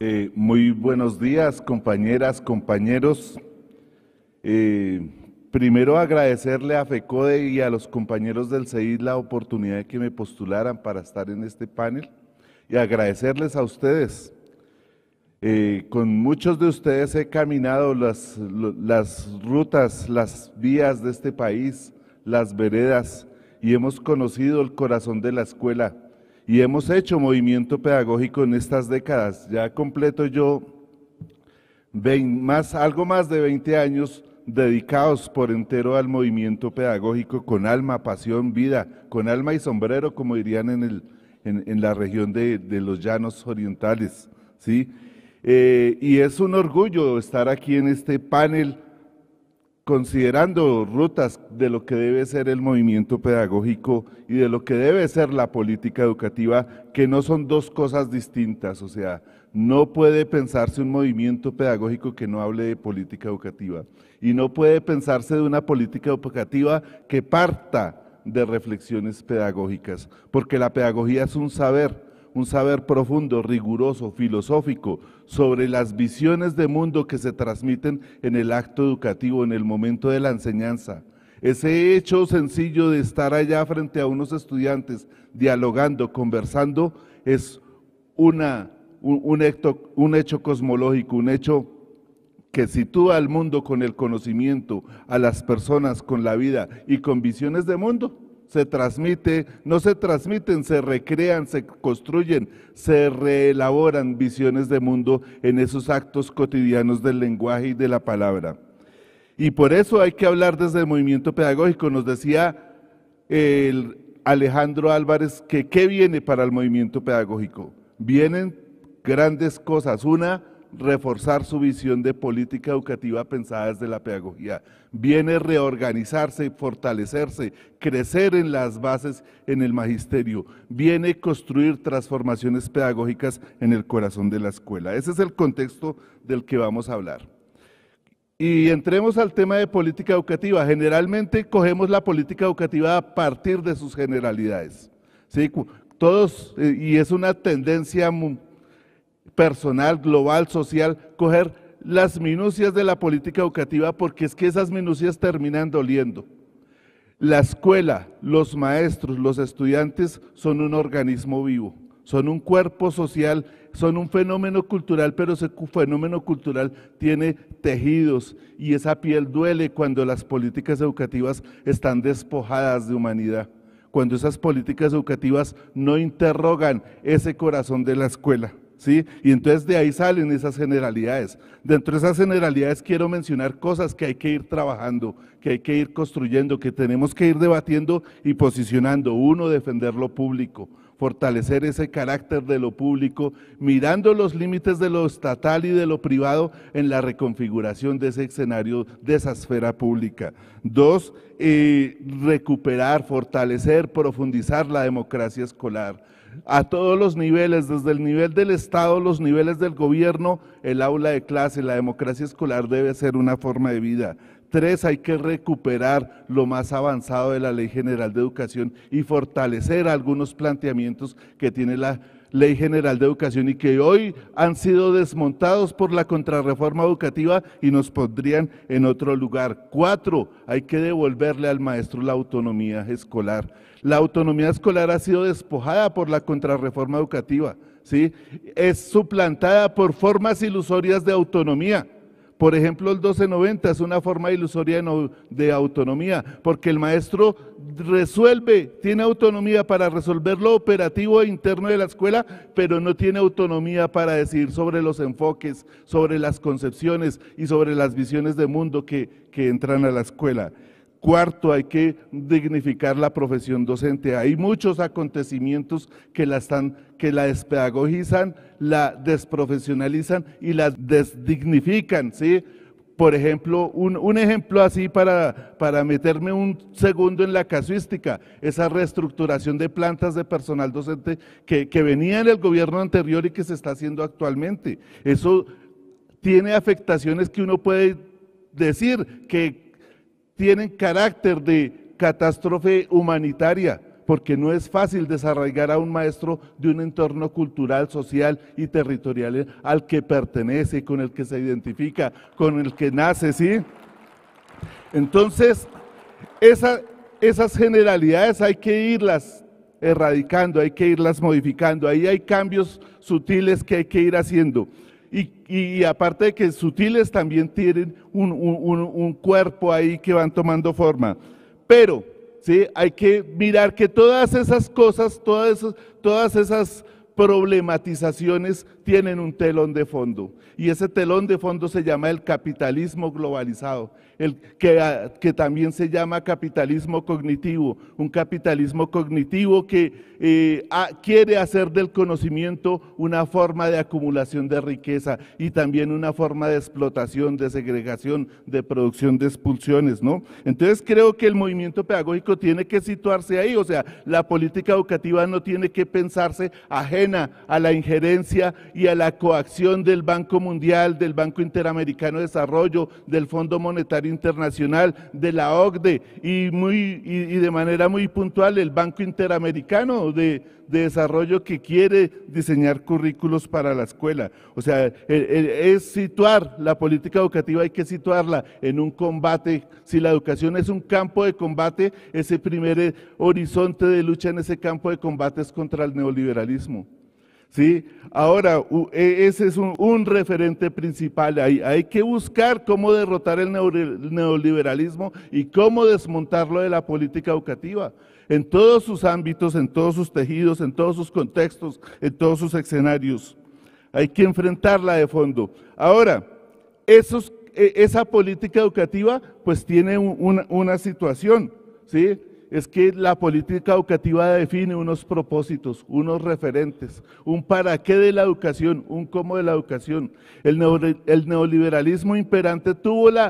Muy buenos días, compañeras, compañeros. Primero agradecerle a FECODE y a los compañeros del CEID la oportunidad de que me postularan para estar en este panel y agradecerles a ustedes. Con muchos de ustedes he caminado las rutas, las vías de este país, las veredas, y hemos conocido el corazón de la escuela y hemos hecho movimiento pedagógico en estas décadas. Ya completo yo algo más de 20 años dedicados por entero al movimiento pedagógico, con alma, pasión, vida, con alma y sombrero, como dirían en la región de los Llanos Orientales, ¿sí? Y es un orgullo estar aquí en este panel considerando rutas de lo que debe ser el movimiento pedagógico y de lo que debe ser la política educativa, que no son dos cosas distintas. O sea, no puede pensarse un movimiento pedagógico que no hable de política educativa, y no puede pensarse de una política educativa que parta de reflexiones pedagógicas, porque la pedagogía es un saber profundo, riguroso, filosófico, sobre las visiones de mundo que se transmiten en el acto educativo, en el momento de la enseñanza. Ese hecho sencillo de estar allá frente a unos estudiantes, dialogando, conversando, es un hecho cosmológico, un hecho que sitúa al mundo con el conocimiento, a las personas con la vida y con visiones de mundo. No se transmiten, se recrean, se construyen, se reelaboran visiones de mundo en esos actos cotidianos del lenguaje y de la palabra. Y por eso hay que hablar desde el movimiento pedagógico. Nos decía el Alejandro Álvarez que ¿qué viene para el movimiento pedagógico? Vienen grandes cosas. Una, reforzar su visión de política educativa pensada desde la pedagogía. Viene reorganizarse, fortalecerse, crecer en las bases en el magisterio. Viene construir transformaciones pedagógicas en el corazón de la escuela. Ese es el contexto del que vamos a hablar. Y entremos al tema de política educativa. Generalmente cogemos la política educativa a partir de sus generalidades, ¿sí? Y es una tendencia personal, global, social, coger las minucias de la política educativa, porque es que esas minucias terminan doliendo. La escuela, los maestros, los estudiantes son un organismo vivo, son un cuerpo social, son un fenómeno cultural, pero ese fenómeno cultural tiene tejidos y esa piel duele cuando las políticas educativas están despojadas de humanidad, cuando esas políticas educativas no interrogan ese corazón de la escuela, ¿sí? Y entonces de ahí salen esas generalidades. Dentro de esas generalidades quiero mencionar cosas que hay que ir trabajando, que hay que ir construyendo, que tenemos que ir debatiendo y posicionando. Uno, defender lo público, fortalecer ese carácter de lo público, mirando los límites de lo estatal y de lo privado en la reconfiguración de ese escenario, de esa esfera pública. Dos, recuperar, fortalecer, profundizar la democracia escolar a todos los niveles, desde el nivel del Estado, los niveles del gobierno, el aula de clase, la democracia escolar debe ser una forma de vida. Tres, hay que recuperar lo más avanzado de la Ley General de Educación y fortalecer algunos planteamientos que tiene la Ley General de Educación y que hoy han sido desmontados por la contrarreforma educativa y nos pondrían en otro lugar. Cuatro, hay que devolverle al maestro la autonomía escolar. La autonomía escolar ha sido despojada por la contrarreforma educativa, ¿sí? Es suplantada por formas ilusorias de autonomía. Por ejemplo, el 1290 es una forma ilusoria de autonomía, porque el maestro tiene autonomía para resolver lo operativo e interno de la escuela, pero no tiene autonomía para decidir sobre los enfoques, sobre las concepciones y sobre las visiones de mundo que entran a la escuela. Cuarto, hay que dignificar la profesión docente. Hay muchos acontecimientos que la despedagogizan, la desprofesionalizan y la desdignifican, ¿sí? Por ejemplo, un ejemplo así para meterme un segundo en la casuística, esa reestructuración de plantas de personal docente que venía en el gobierno anterior y que se está haciendo actualmente. Eso tiene afectaciones que uno puede decir que tienen carácter de catástrofe humanitaria, porque no es fácil desarraigar a un maestro de un entorno cultural, social y territorial al que pertenece, con el que se identifica, con el que nace, ¿sí? Entonces, esas generalidades hay que irlas erradicando, hay que irlas modificando, ahí hay cambios sutiles que hay que ir haciendo. Y aparte de que sutiles también tienen un cuerpo ahí que van tomando forma. Pero, ¿sí?, hay que mirar que todas esas cosas, todas esas problematizaciones tienen un telón de fondo. Y ese telón de fondo se llama el capitalismo globalizado, que también se llama capitalismo cognitivo, un capitalismo cognitivo que quiere hacer del conocimiento una forma de acumulación de riqueza y también una forma de explotación, de segregación, de producción de expulsiones, ¿no? Entonces creo que el movimiento pedagógico tiene que situarse ahí, o sea, la política educativa no tiene que pensarse ajena a la injerencia y a la coacción del Banco Mundial, del Banco Interamericano de Desarrollo, del Fondo Monetario Internacional, de la OCDE y de manera muy puntual el Banco Interamericano de Desarrollo, que quiere diseñar currículos para la escuela. O sea, es situar la política educativa, hay que situarla en un combate. Si la educación es un campo de combate, ese primer horizonte de lucha en ese campo de combate es contra el neoliberalismo. ¿Sí? Ahora, ese es un referente principal. Hay que buscar cómo derrotar el neoliberalismo y cómo desmontarlo de la política educativa, en todos sus ámbitos, en todos sus tejidos, en todos sus contextos, en todos sus escenarios. Hay que enfrentarla de fondo. Ahora, esa política educativa pues tiene una situación, ¿sí? Es que la política educativa define unos propósitos, unos referentes, un para qué de la educación, un cómo de la educación. El neoliberalismo imperante tuvo la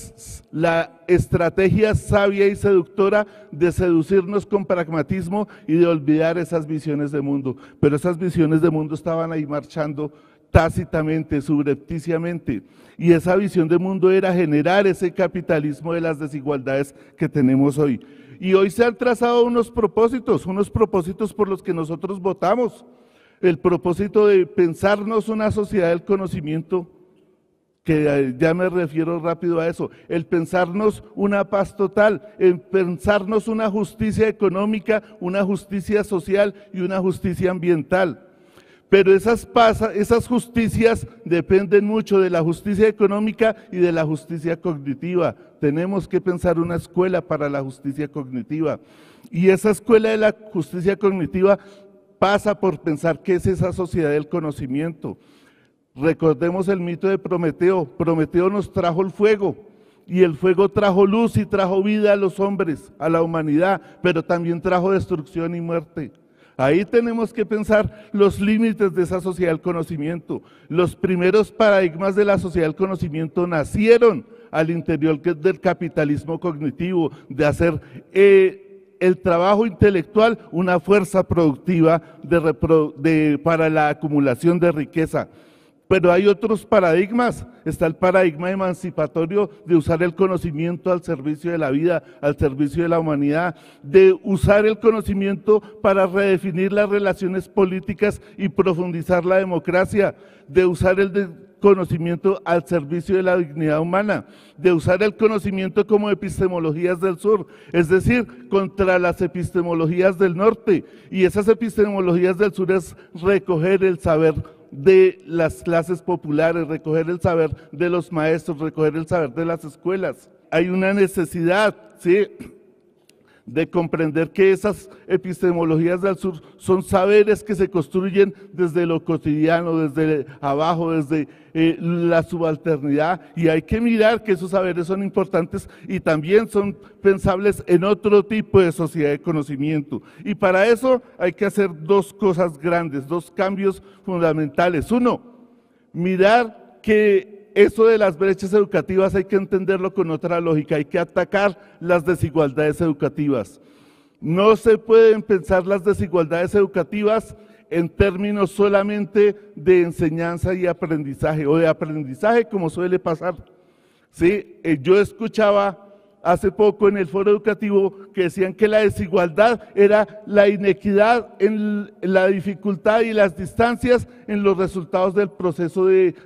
estrategia sabia y seductora de seducirnos con pragmatismo y de olvidar esas visiones de mundo, pero esas visiones de mundo estaban ahí marchando tácitamente, subrepticiamente, y esa visión de mundo era generar ese capitalismo de las desigualdades que tenemos hoy. Y hoy se han trazado unos propósitos por los que nosotros votamos. El propósito de pensarnos una sociedad del conocimiento, que ya me refiero rápido a eso, el pensarnos una paz total, el pensarnos una justicia económica, una justicia social y una justicia ambiental. Pero esas justicias dependen mucho de la justicia económica y de la justicia cognitiva. Tenemos que pensar una escuela para la justicia cognitiva. Y esa escuela de la justicia cognitiva pasa por pensar qué es esa sociedad del conocimiento. Recordemos el mito de Prometeo. Prometeo nos trajo el fuego, y el fuego trajo luz y trajo vida a los hombres, a la humanidad, pero también trajo destrucción y muerte. Ahí tenemos que pensar los límites de esa sociedad del conocimiento. Los primeros paradigmas de la sociedad del conocimiento nacieron al interior del capitalismo cognitivo, de hacer el trabajo intelectual una fuerza productiva para la acumulación de riqueza. Pero hay otros paradigmas. Está el paradigma emancipatorio de usar el conocimiento al servicio de la vida, al servicio de la humanidad, de usar el conocimiento para redefinir las relaciones políticas y profundizar la democracia, de usar el conocimiento al servicio de la dignidad humana, de usar el conocimiento como epistemologías del sur, es decir, contra las epistemologías del norte. Y esas epistemologías del sur es recoger el saber de las clases populares, recoger el saber de los maestros, recoger el saber de las escuelas. Hay una necesidad, ¿sí?, de comprender que esas epistemologías del sur son saberes que se construyen desde lo cotidiano, desde abajo, desde la subalternidad, y hay que mirar que esos saberes son importantes y también son pensables en otro tipo de sociedad de conocimiento. Y para eso hay que hacer dos cosas grandes, dos cambios fundamentales. Uno, mirar que eso de las brechas educativas hay que entenderlo con otra lógica, hay que atacar las desigualdades educativas. No se pueden pensar las desigualdades educativas en términos solamente de enseñanza y aprendizaje, o de aprendizaje como suele pasar. ¿Sí? Yo escuchaba hace poco en el foro educativo que decían que la desigualdad era la inequidad en la dificultad y las distancias en los resultados del proceso de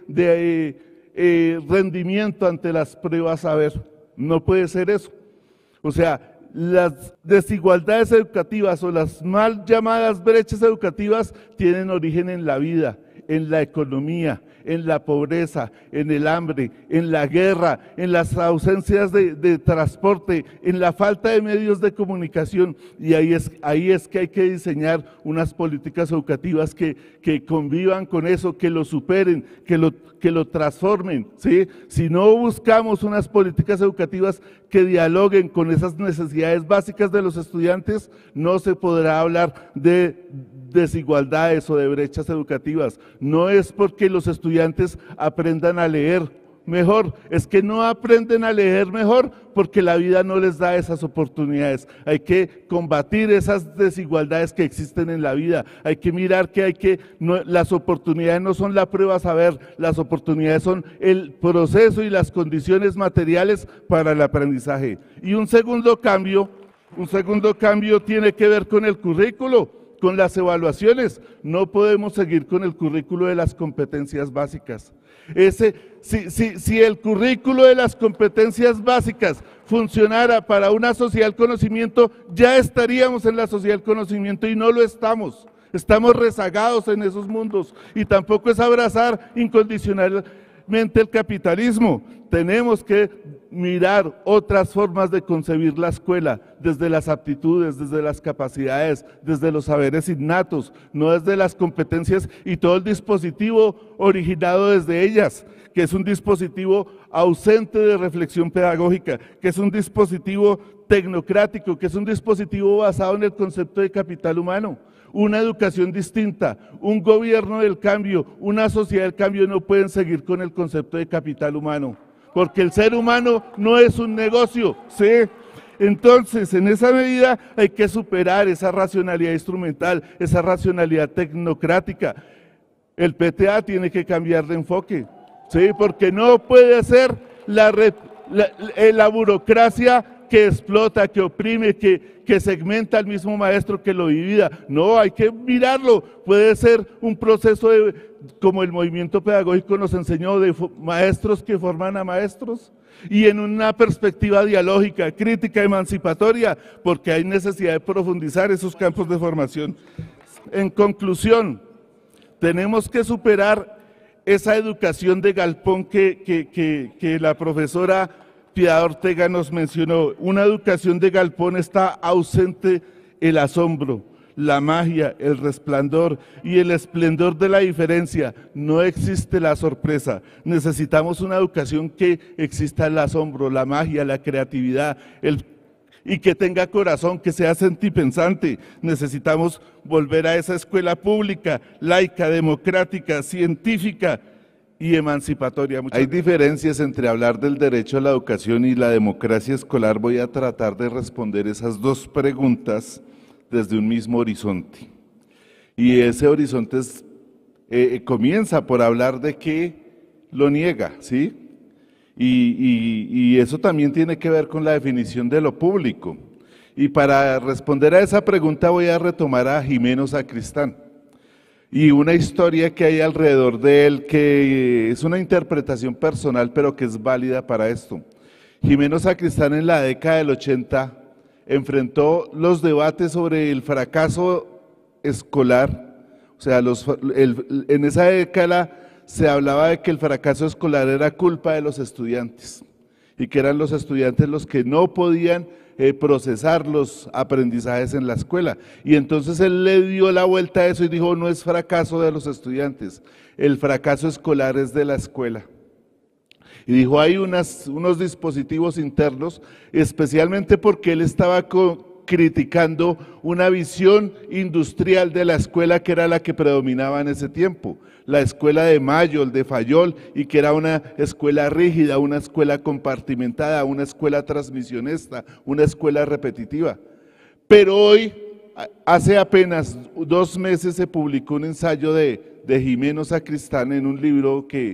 rendimiento ante las pruebas saber. No puede ser eso. O sea, las desigualdades educativas o las mal llamadas brechas educativas tienen origen en la vida, en la economía, en la pobreza, en el hambre, en la guerra, en las ausencias de transporte, en la falta de medios de comunicación. Y ahí es que hay que diseñar unas políticas educativas que convivan con eso, que lo superen, que lo transformen, ¿sí? Si no buscamos unas políticas educativas que dialoguen con esas necesidades básicas de los estudiantes, no se podrá hablar de desigualdades o de brechas educativas. No es porque los estudiantes aprendan a leer mejor, es que no aprenden a leer mejor porque la vida no les da esas oportunidades. Hay que combatir esas desigualdades que existen en la vida, hay que mirar que las oportunidades no son la prueba a saber, las oportunidades son el proceso y las condiciones materiales para el aprendizaje. Y un segundo cambio tiene que ver con el currículo, con las evaluaciones. No podemos seguir con el currículo de las competencias básicas. Si el currículo de las competencias básicas funcionara para una sociedad del conocimiento, ya estaríamos en la sociedad del conocimiento y no lo estamos. Estamos rezagados en esos mundos y tampoco es abrazar incondicionalmente el capitalismo. Tenemos que mirar otras formas de concebir la escuela, desde las aptitudes, desde las capacidades, desde los saberes innatos, no desde las competencias y todo el dispositivo originado desde ellas, que es un dispositivo ausente de reflexión pedagógica, que es un dispositivo tecnocrático, que es un dispositivo basado en el concepto de capital humano. Una educación distinta, un gobierno del cambio, una sociedad del cambio no pueden seguir con el concepto de capital humano, porque el ser humano no es un negocio, ¿sí? Entonces, en esa medida hay que superar esa racionalidad instrumental, esa racionalidad tecnocrática. El PTA tiene que cambiar de enfoque, ¿sí? Porque no puede ser la burocracia que explota, que oprime, que segmenta al mismo maestro, que lo divida. No, hay que mirarlo. Puede ser un proceso como el movimiento pedagógico nos enseñó, de maestros que forman a maestros, y en una perspectiva dialógica, crítica, emancipatoria, porque hay necesidad de profundizar esos campos de formación. En conclusión, tenemos que superar esa educación de galpón que la profesora Piedad Ortega nos mencionó. Una educación de galpón está ausente el asombro, la magia, el resplandor y el esplendor de la diferencia. No existe la sorpresa. Necesitamos una educación que exista el asombro, la magia, la creatividad, y que tenga corazón, que sea sentipensante. Necesitamos volver a esa escuela pública, laica, democrática, científica y emancipatoria. Hay diferencias entre hablar del derecho a la educación y la democracia escolar. Voy a tratar de responder esas dos preguntas desde un mismo horizonte. Y ese horizonte comienza por hablar de que lo niega, ¿sí? Y eso también tiene que ver con la definición de lo público. Y para responder a esa pregunta voy a retomar a Jimeno Sacristán y una historia que hay alrededor de él, que es una interpretación personal, pero que es válida para esto. Jimeno Sacristán en la década del 80 enfrentó los debates sobre el fracaso escolar. O sea, en esa década se hablaba de que el fracaso escolar era culpa de los estudiantes y que eran los estudiantes los que no podían procesar los aprendizajes en la escuela. Y entonces él le dio la vuelta a eso y dijo: no es fracaso de los estudiantes, el fracaso escolar es de la escuela. Y dijo, hay unos dispositivos internos, especialmente porque él estaba criticando una visión industrial de la escuela que era la que predominaba en ese tiempo, la escuela de Mayol, de Fayol, y que era una escuela rígida, una escuela compartimentada, una escuela transmisionista, una escuela repetitiva. Pero hoy, hace apenas 2 meses, se publicó un ensayo de Jimeno Sacristán en un libro que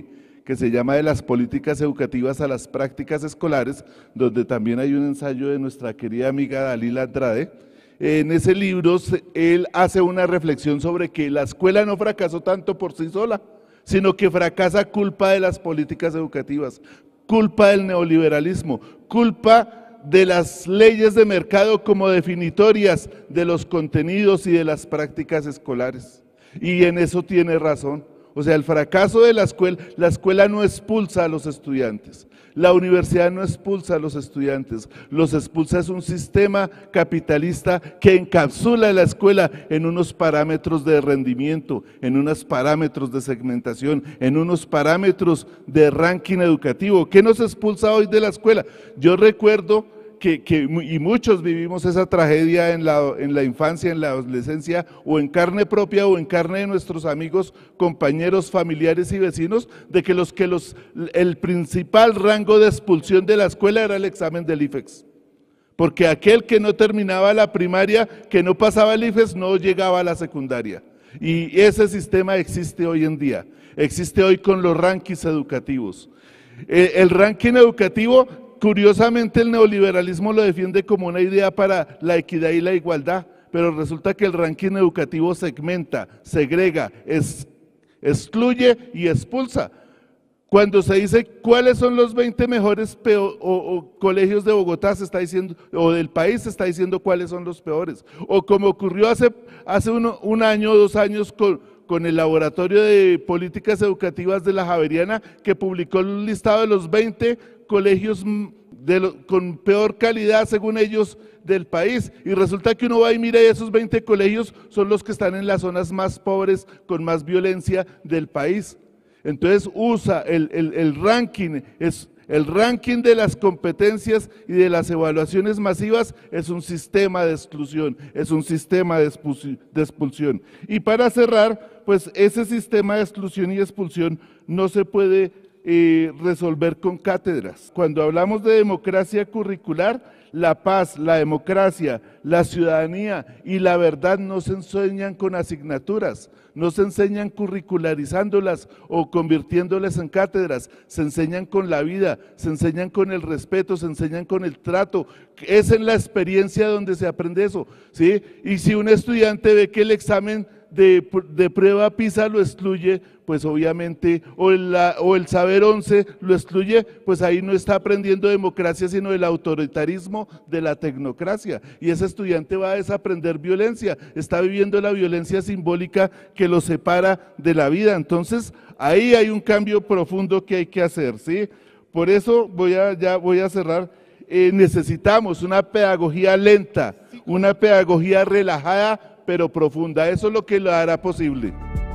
que se llama De las políticas educativas a las prácticas escolares, donde también hay un ensayo de nuestra querida amiga Dalila Andrade. En ese libro él hace una reflexión sobre que la escuela no fracasó tanto por sí sola, sino que fracasa culpa de las políticas educativas, culpa del neoliberalismo, culpa de las leyes de mercado como definitorias de los contenidos y de las prácticas escolares. Y en eso tiene razón. O sea, el fracaso de la escuela no expulsa a los estudiantes, la universidad no expulsa a los estudiantes, los expulsa es un sistema capitalista que encapsula la escuela en unos parámetros de rendimiento, en unos parámetros de segmentación, en unos parámetros de ranking educativo. ¿Qué nos expulsa hoy de la escuela? Yo recuerdo y muchos vivimos esa tragedia en la infancia, en la adolescencia, o en carne propia o en carne de nuestros amigos, compañeros, familiares y vecinos, de que el principal rango de expulsión de la escuela era el examen del IFEX. Porque aquel que no terminaba la primaria, que no pasaba el IFEX, no llegaba a la secundaria. Y ese sistema existe hoy en día, existe hoy con los rankings educativos. El ranking educativo, curiosamente, el neoliberalismo lo defiende como una idea para la equidad y la igualdad, pero resulta que el ranking educativo segmenta, segrega, excluye y expulsa. Cuando se dice cuáles son los 20 mejores colegios de Bogotá, se está diciendo, o del país, se está diciendo cuáles son los peores. O como ocurrió hace un año o 2 años con el Laboratorio de Políticas Educativas de la Javeriana, que publicó el listado de los 20 colegios con peor calidad, según ellos, del país, y resulta que uno va y mira y esos 20 colegios son los que están en las zonas más pobres, con más violencia del país. Entonces usa el ranking, el ranking de las competencias y de las evaluaciones masivas es un sistema de exclusión, es un sistema de expulsión. Y para cerrar, pues ese sistema de exclusión y expulsión no se puede resolver con cátedras. Cuando hablamos de democracia curricular, la paz, la democracia, la ciudadanía y la verdad no se enseñan con asignaturas, no se enseñan curricularizándolas o convirtiéndolas en cátedras, se enseñan con la vida, se enseñan con el respeto, se enseñan con el trato. Es en la experiencia donde se aprende eso, ¿sí? Y si un estudiante ve que el examen de prueba PISA lo excluye, pues obviamente, o el saber 11 lo excluye, pues ahí no está aprendiendo democracia, sino el autoritarismo de la tecnocracia, y ese estudiante va a desaprender violencia, está viviendo la violencia simbólica que lo separa de la vida. Entonces ahí hay un cambio profundo que hay que hacer, ¿sí? Por eso voy a cerrar. Necesitamos una pedagogía lenta, una pedagogía relajada pero profunda. Eso es lo que lo hará posible.